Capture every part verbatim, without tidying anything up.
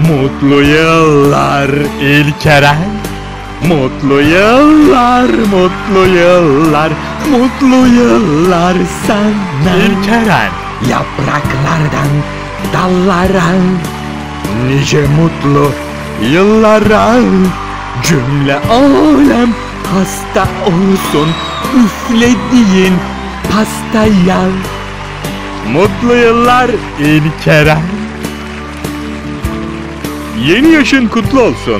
Mutlu yıllar İlkeren. Mutlu yıllar, mutlu yıllar, mutlu yıllar sana. İlkeren. Yapraklardan dallara, nice mutlu yıllara. Cümle alem hasta olsun üflediğin pastaya. Mutlu yıllar İlkeren. Yeni yaşın kutlu olsun.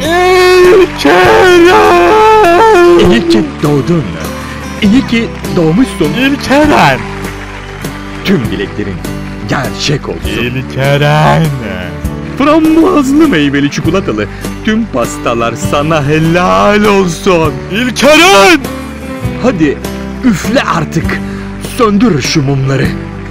İlkeren. İyi ki doğdun. İyi ki doğmuşsun İlkeren. Tüm dileklerin gerçek olsun İlkeren. Frambuazlı meyveli çikolatalı tüm pastalar sana helal olsun İlkeren. Hadi üfle artık. Söndür şu mumları.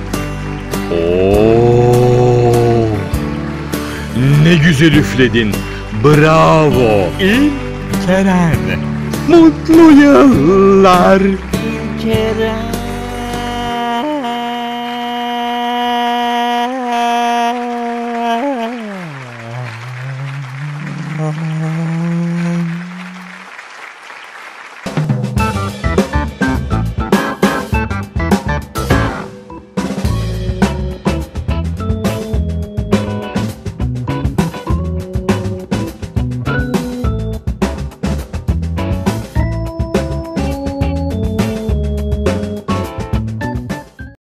Oo, ne güzel üfledin. Bravo İlkeren. Mutlu yıllar İlkeren. Uh-huh.